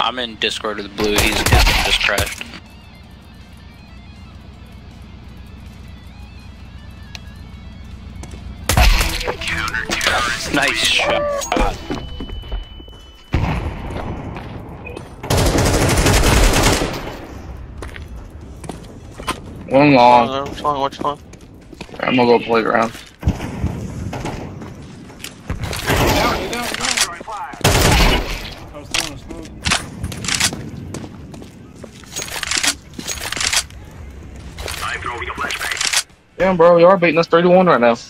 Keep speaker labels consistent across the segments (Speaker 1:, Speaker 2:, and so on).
Speaker 1: I'm in Discord with Blue. He's just crashed. Nice shot.
Speaker 2: One long.
Speaker 3: Which one?
Speaker 2: I'm gonna go playground. Damn, bro, you are beating us 3-1 right now.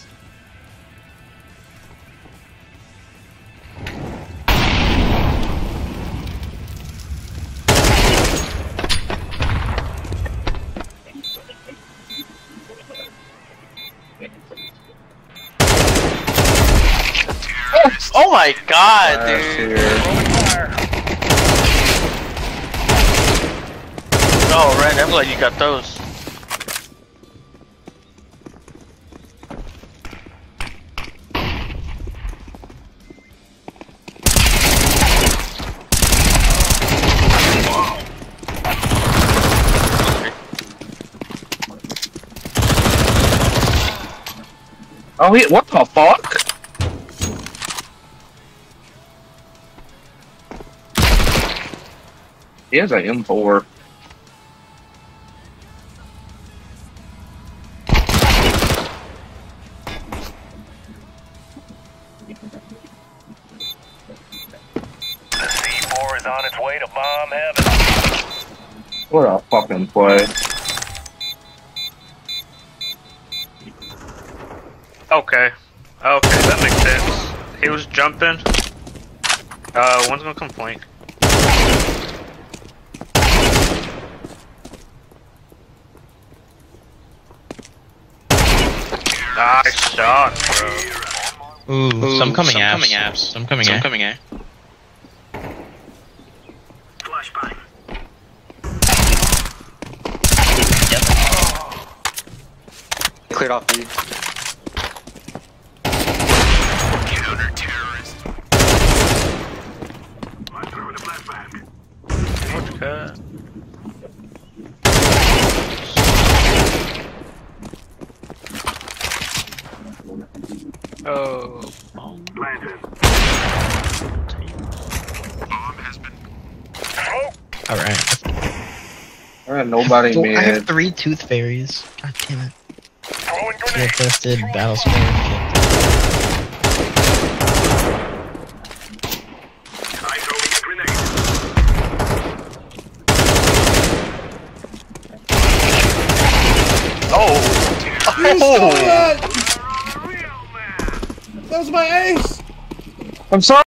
Speaker 3: Oh my god, dude! Oh, Ren, I'm glad you got those.
Speaker 2: Oh, what the fuck? He has an M4.
Speaker 4: The C4 is on its way to bomb heaven.
Speaker 2: What a fucking play.
Speaker 5: Okay. Okay, that makes sense. He was jumping. One's gonna come flank. Nice shot, bro.
Speaker 6: Ooh, some coming A.
Speaker 4: Flashbang.
Speaker 3: Cleared off you.
Speaker 4: Counter-terrorist. I'm throwing a flashbang.
Speaker 5: Okay. Oh.
Speaker 4: Planted. Bomb has been.
Speaker 6: Alright.
Speaker 2: Alright, nobody
Speaker 6: I
Speaker 2: mid.
Speaker 6: have 3 tooth fairies. God damn it.
Speaker 4: Throwing grenade.
Speaker 6: Requested battle square.
Speaker 4: I'm throwing a grenade.
Speaker 3: Oh!
Speaker 7: You stole that!
Speaker 4: Real man.
Speaker 7: That was my ace!
Speaker 2: I'm sorry.